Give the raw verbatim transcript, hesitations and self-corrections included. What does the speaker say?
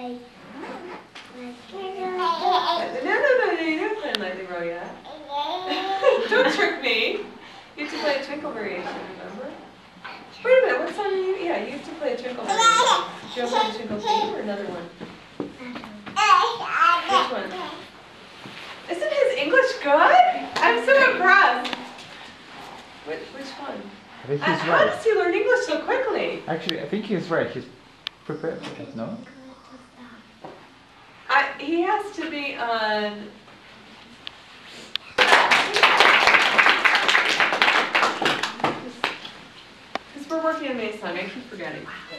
no, no, no, you didn't play Lightly Row yet. Don't trick me. You have to play a Twinkle variation, remember? Wait a minute, what song are you? Yeah, you have to play a Twinkle variation. Do you want to play Twinkle theme or another one? Which one? Isn't his English good? I'm so impressed. Which, which one? I think Uh, he's how right. does he learn English so quickly? Actually, I think he's right. He's prepared for it, no? I, he has to be on. Because we're working on May song, I keep forgetting.